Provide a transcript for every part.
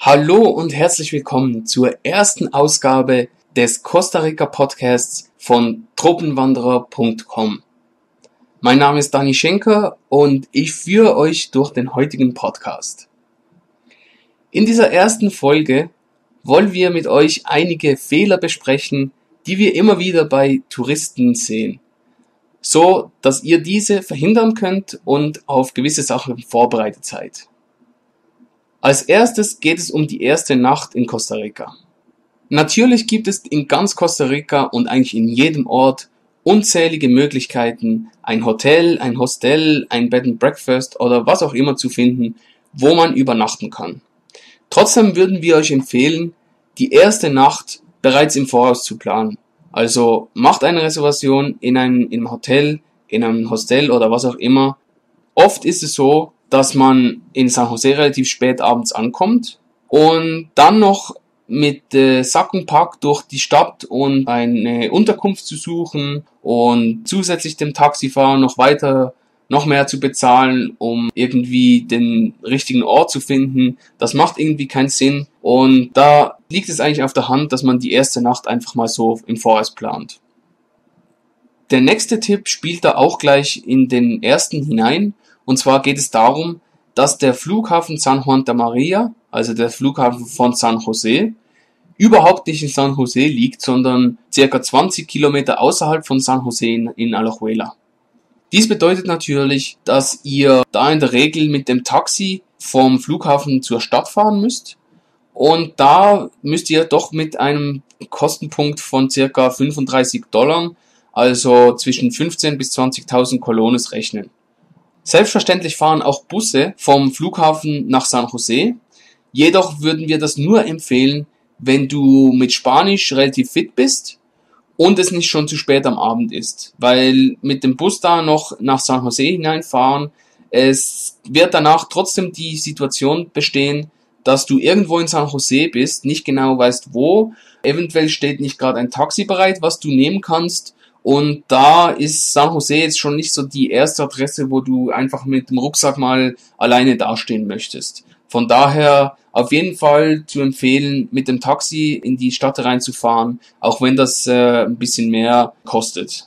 Hallo und herzlich willkommen zur ersten Ausgabe des Costa Rica Podcasts von Tropenwanderer.com. Mein Name ist Dani Schenker und ich führe euch durch den heutigen Podcast. In dieser ersten Folge wollen wir mit euch einige Fehler besprechen, die wir immer wieder bei Touristen sehen, so dass ihr diese verhindern könnt und auf gewisse Sachen vorbereitet seid. Als erstes geht es um die erste Nacht in Costa Rica. Natürlich gibt es in ganz Costa Rica und eigentlich in jedem Ort unzählige Möglichkeiten, ein Hotel, ein Hostel, ein Bed and Breakfast oder was auch immer zu finden, wo man übernachten kann. Trotzdem würden wir euch empfehlen, die erste Nacht bereits im Voraus zu planen. Also macht eine Reservation in einem Hotel, in einem Hostel oder was auch immer. Oft ist es so, dass man in San Jose relativ spät abends ankommt und dann noch mit Sack und Pack durch die Stadt und eine Unterkunft zu suchen und zusätzlich dem Taxifahrer noch mehr zu bezahlen, um irgendwie den richtigen Ort zu finden. Das macht irgendwie keinen Sinn und da liegt es eigentlich auf der Hand, dass man die erste Nacht einfach mal so im Voraus plant. Der nächste Tipp spielt da auch gleich in den ersten hinein. Und zwar geht es darum, dass der Flughafen San Juan de Maria, also der Flughafen von San Jose, überhaupt nicht in San Jose liegt, sondern circa 20 Kilometer außerhalb von San Jose in Alajuela. Dies bedeutet natürlich, dass ihr da in der Regel mit dem Taxi vom Flughafen zur Stadt fahren müsst. Und da müsst ihr doch mit einem Kostenpunkt von circa $35, also zwischen 15.000 bis 20.000 Colones rechnen. Selbstverständlich fahren auch Busse vom Flughafen nach San Jose, jedoch würden wir das nur empfehlen, wenn du mit Spanisch relativ fit bist und es nicht schon zu spät am Abend ist, weil mit dem Bus da noch nach San Jose hineinfahren, es wird danach trotzdem die Situation bestehen, dass du irgendwo in San Jose bist, nicht genau weißt wo, eventuell steht nicht gerade ein Taxi bereit, was du nehmen kannst. Und da ist San Jose jetzt schon nicht so die erste Adresse, wo du einfach mit dem Rucksack mal alleine dastehen möchtest. Von daher auf jeden Fall zu empfehlen, mit dem Taxi in die Stadt reinzufahren, auch wenn das ein bisschen mehr kostet.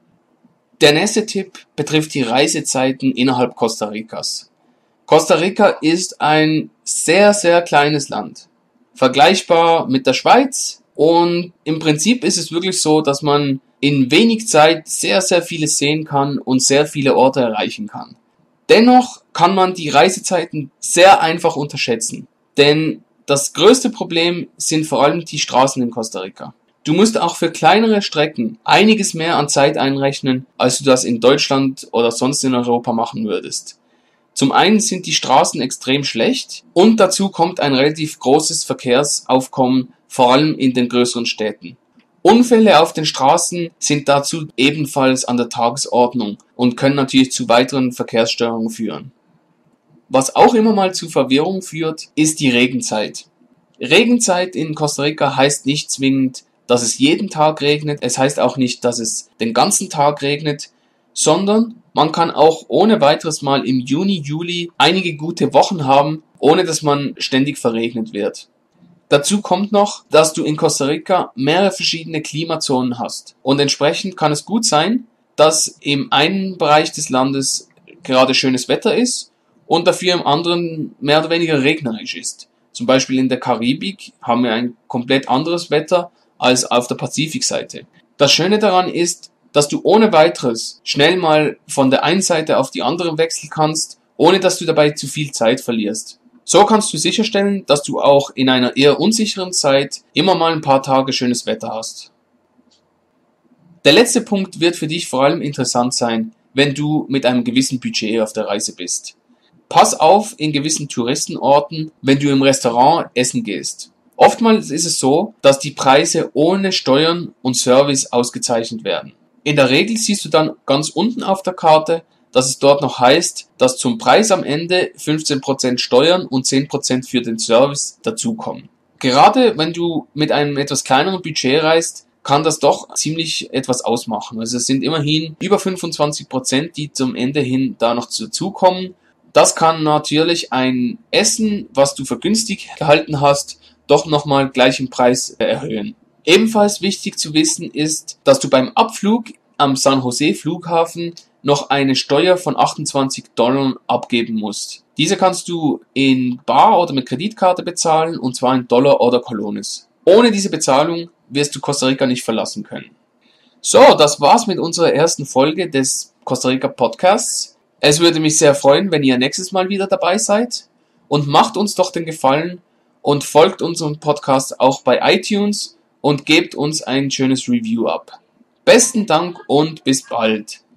Der nächste Tipp betrifft die Reisezeiten innerhalb Costa Ricas. Costa Rica ist ein sehr, sehr kleines Land, vergleichbar mit der Schweiz. Und im Prinzip ist es wirklich so, dass man in wenig Zeit sehr, sehr vieles sehen kann und sehr viele Orte erreichen kann. Dennoch kann man die Reisezeiten sehr einfach unterschätzen, denn das größte Problem sind vor allem die Straßen in Costa Rica. Du musst auch für kleinere Strecken einiges mehr an Zeit einrechnen, als du das in Deutschland oder sonst in Europa machen würdest. Zum einen sind die Straßen extrem schlecht und dazu kommt ein relativ großes Verkehrsaufkommen, vor allem in den größeren Städten. Unfälle auf den Straßen sind dazu ebenfalls an der Tagesordnung und können natürlich zu weiteren Verkehrsstörungen führen. Was auch immer mal zu Verwirrung führt, ist die Regenzeit. Regenzeit in Costa Rica heißt nicht zwingend, dass es jeden Tag regnet, es heißt auch nicht, dass es den ganzen Tag regnet, sondern man kann auch ohne weiteres mal im Juni, Juli einige gute Wochen haben, ohne dass man ständig verregnet wird. Dazu kommt noch, dass du in Costa Rica mehrere verschiedene Klimazonen hast und entsprechend kann es gut sein, dass im einen Bereich des Landes gerade schönes Wetter ist und dafür im anderen mehr oder weniger regnerisch ist. Zum Beispiel in der Karibik haben wir ein komplett anderes Wetter als auf der Pazifikseite. Das Schöne daran ist, dass du ohne weiteres schnell mal von der einen Seite auf die andere wechseln kannst, ohne dass du dabei zu viel Zeit verlierst. So kannst du sicherstellen, dass du auch in einer eher unsicheren Zeit immer mal ein paar Tage schönes Wetter hast. Der letzte Punkt wird für dich vor allem interessant sein, wenn du mit einem gewissen Budget auf der Reise bist. Pass auf in gewissen Touristenorten, wenn du im Restaurant essen gehst. Oftmals ist es so, dass die Preise ohne Steuern und Service ausgezeichnet werden. In der Regel siehst du dann ganz unten auf der Karte, dass es dort noch heißt, dass zum Preis am Ende 15% Steuern und 10% für den Service dazukommen. Gerade wenn du mit einem etwas kleineren Budget reist, kann das doch ziemlich etwas ausmachen. Also es sind immerhin über 25%, die zum Ende hin da noch dazukommen. Das kann natürlich ein Essen, was du für günstig gehalten hast, doch nochmal gleich im Preis erhöhen. Ebenfalls wichtig zu wissen ist, dass du beim Abflug am San Jose Flughafen noch eine Steuer von $28 abgeben musst. Diese kannst du in Bar oder mit Kreditkarte bezahlen, und zwar in Dollar oder Colones. Ohne diese Bezahlung wirst du Costa Rica nicht verlassen können. So, das war's mit unserer ersten Folge des Costa Rica Podcasts. Es würde mich sehr freuen, wenn ihr nächstes Mal wieder dabei seid, und macht uns doch den Gefallen und folgt unserem Podcast auch bei iTunes und gebt uns ein schönes Review ab. Besten Dank und bis bald.